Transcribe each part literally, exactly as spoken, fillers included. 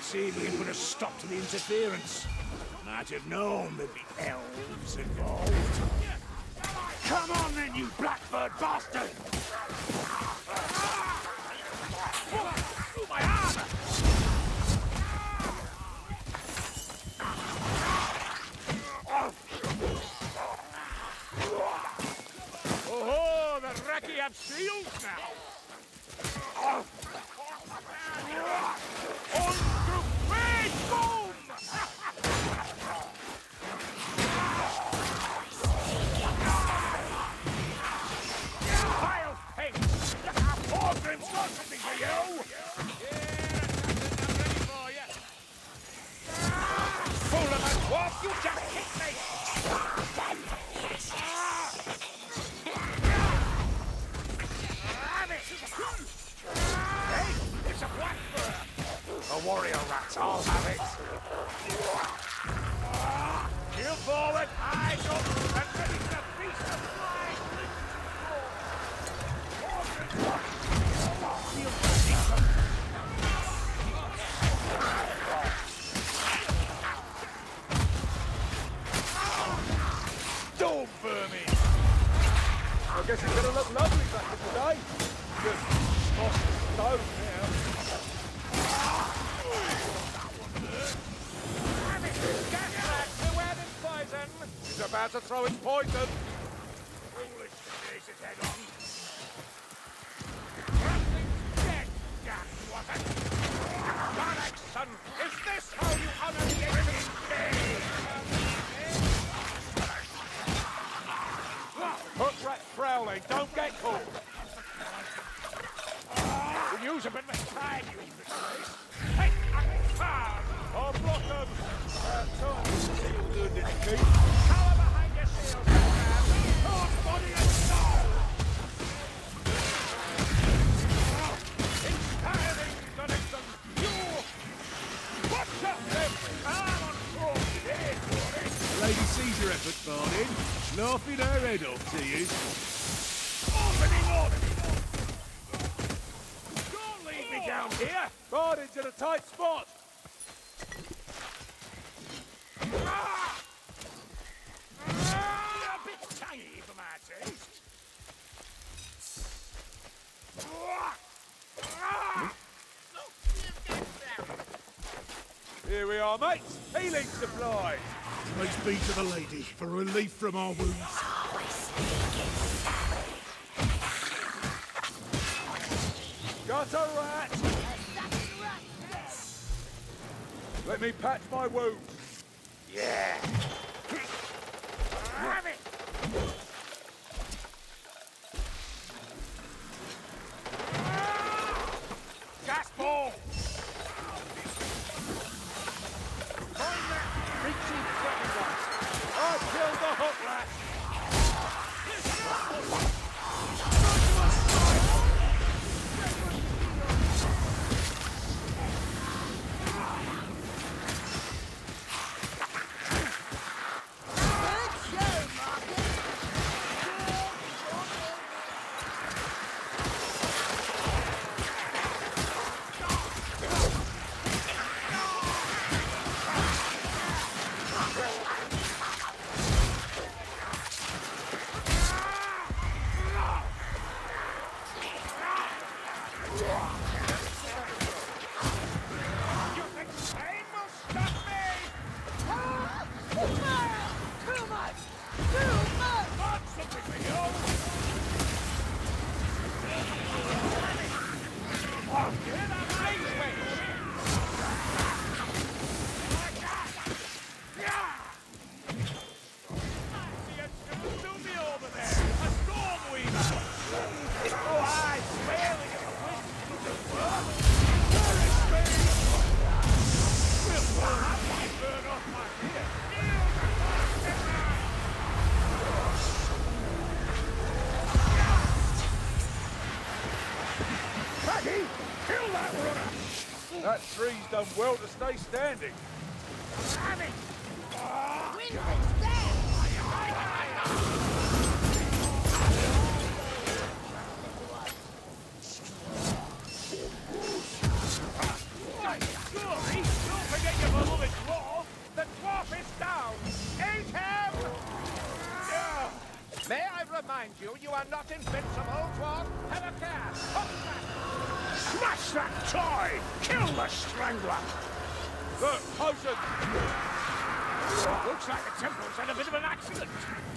see if we can put a stop to the interference. Might have known there'd be elves involved. Come on then, you blackbird bastard! Oh, my armor! Oh, the Reki have shields now! On to big boom! Vile pig! Orgrim's got something for you! Yeah, I'm ready for you. Fool of a dwarf, you just hit me! Hey, it's a blackbird! A warrior rat, I'll have it! Heel forward, eyes up, and ready to feast the fly! Don't burn me! I guess it's gonna look lovely back in the day. Just off the stone now. It's about to throw its poison. Foolish to place its head on. Something's dead, Jack, was it? Gregson, is this how you honor the ancient day? Hook rat prowling, don't get caught. We'll use a bit of time, you English. Hey, I'm far. I'll block them. Uh, Tom, you'll do this, Keith. Cover behind your shield, man. Sword, body, and soul. Inspiring, Dunnington. You. Watch out, them. I'm on board. There, boy. The lady sees your effort, Bardin. Laughing her head off to you. Opening order. Don't leave me down here. Bardin's in a tight spot. Ah! Ah! A bit tangy for my taste. Ah! Ah! Here we are, mates. Healing supplies. Praise be to the lady for relief from our wounds. Got a rat. Let me patch my wounds. Yeah. Have it. Ah! Gas ball. Find that reaching second one. I killed the hook rat. That tree's done well to stay standing. Nice story. remind you, you are not invincible, Dwarf. Have a care. Hold back. Smash that toy! Kill the Strangler! Look, potion! Looks like the temple's had a bit of an accident.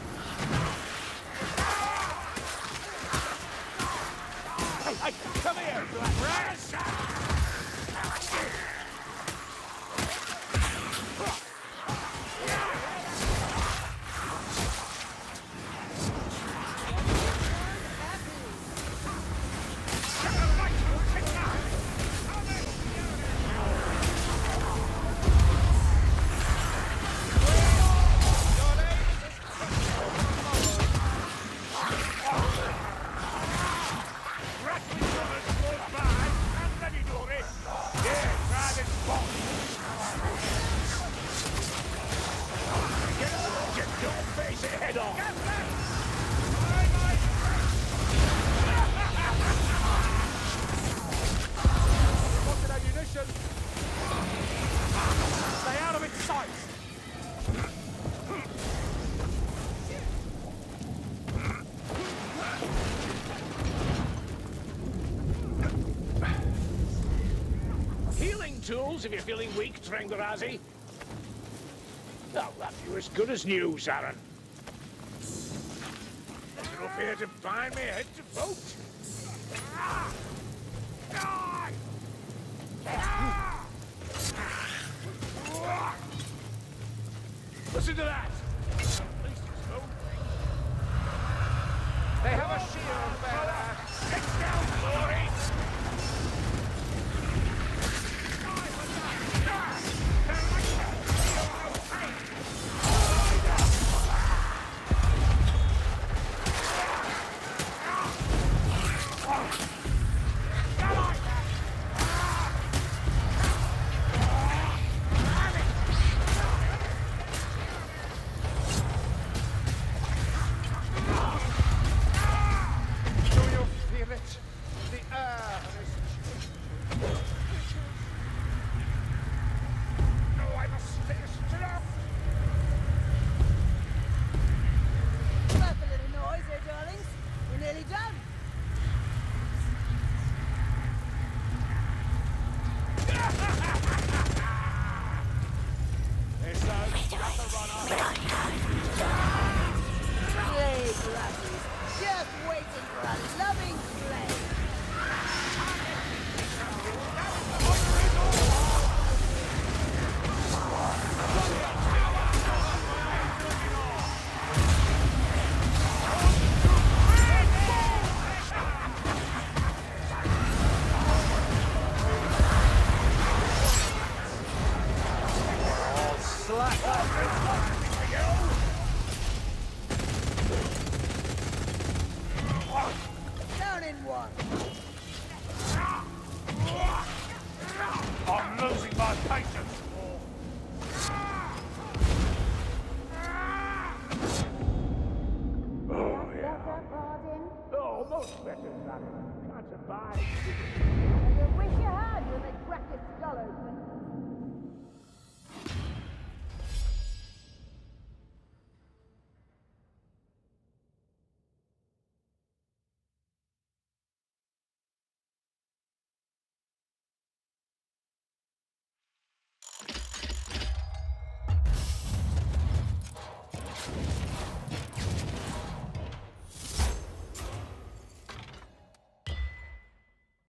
Hey, hey, come here, Black Rat! Stay out of its sight! Healing tools if you're feeling weak, Trengarazi. I'll have you as good as new, Saren. Little fear to bind me head to boat. Ah! Die! Ah! Listen to that! At least it's lonely. They have a shield bearer. Get down, glory! Down in one. I'm losing my patience. Oh, yeah. Oh, most better, Saren. Can't survive.